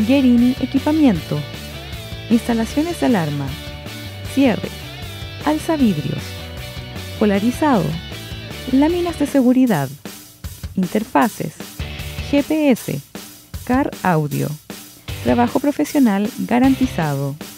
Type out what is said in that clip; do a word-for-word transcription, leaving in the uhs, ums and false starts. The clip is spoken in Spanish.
Guerini Equipamiento, instalaciones de alarma, cierre, alzavidrios, polarizado, láminas de seguridad, interfaces, G P S, Car Audio, trabajo profesional garantizado.